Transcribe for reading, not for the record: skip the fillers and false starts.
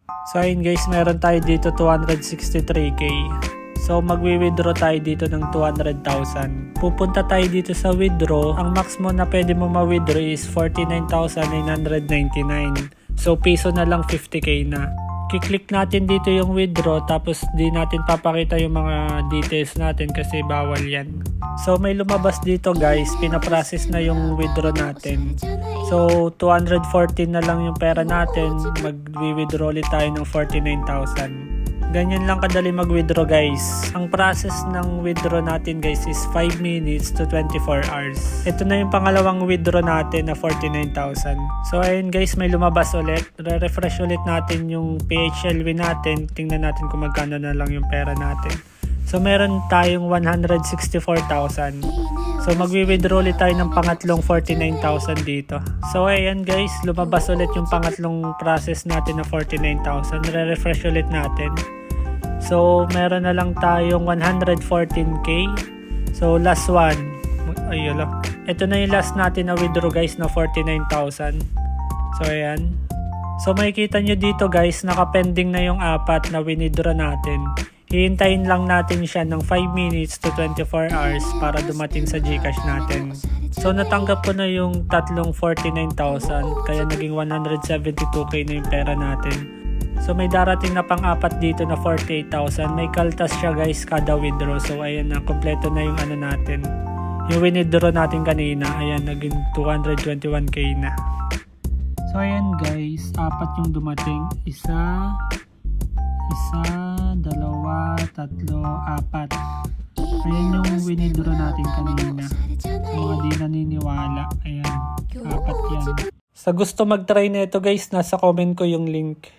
So ayun guys, meron tayo dito 263k. So magwi-withdraw tayo dito ng 200,000. Pupunta tayo dito sa withdraw. Ang max mo na pwede mo ma-withdraw is 49,999. So piso na lang 50k na. Kiklik natin dito yung withdraw, tapos di natin papakita yung mga details natin kasi bawal yan. So may lumabas dito guys, pinaprocess na yung withdraw natin. So 214 na lang yung pera natin, mag-withdraw ulit tayo ng 49,000. Ganyan lang kadali mag-withdraw guys. Ang process ng withdraw natin guys is 5 minutes to 24 hours. Ito na yung pangalawang withdraw natin na 49,000. So ayun guys, may lumabas ulit. Re-refresh ulit natin yung PHLV natin. Tingnan natin kung magkano na lang yung pera natin. So meron tayong 164,000. So magwi-withdraw ulit tayo ng pangatlong 49,000 dito. So ayan guys, lumabas ulit yung pangatlong process natin na 49,000. Re-refresh ulit natin. So meron na lang tayong 114k. So last one. Ayun lang. Ito na yung last natin na withdraw guys na 49,000. So ayan. So makikita nyo dito guys, nakapending na yung apat na withdraw natin. Hihintayin lang natin siya ng 5 minutes to 24 hours para dumating sa GCash natin. So natanggap ko na yung tatlong 49,000, kaya naging 172k na yung pera natin. So may darating na pang-apat dito na 48,000. May kaltas siya guys kada withdraw. So ayan na, kompleto na yung ano natin. Yung withdraw natin kanina, ayan, naging 221k na. So ayan guys, apat yung dumating. Isa, dalawa, tatlo, apat. Ayan yung withdraw natin kanina. Mga di naniniwala. Ayan, apat yan. Sa gusto mag-try na ito guys, nasa comment ko yung link.